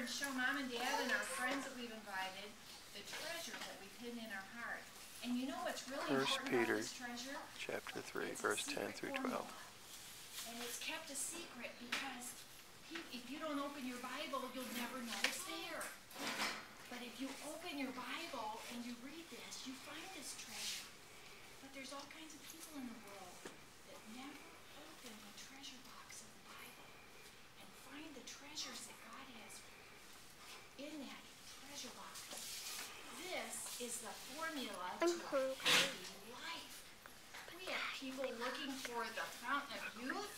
and show Mom and Dad and our friends that we've invited the treasure that we've hidden in our heart. And you know what's really important about this treasure? Chapter 3, verse 10 through 12. And it's kept a secret because if you don't open your Bible, you'll never know it's there. But if you open your Bible and you read this, you find this treasure. But there's all kinds of people in the world that never open the treasure box of the Bible and find the treasures that God has in that treasure box. This is the formula to happy life. We have people looking for the fountain of youth,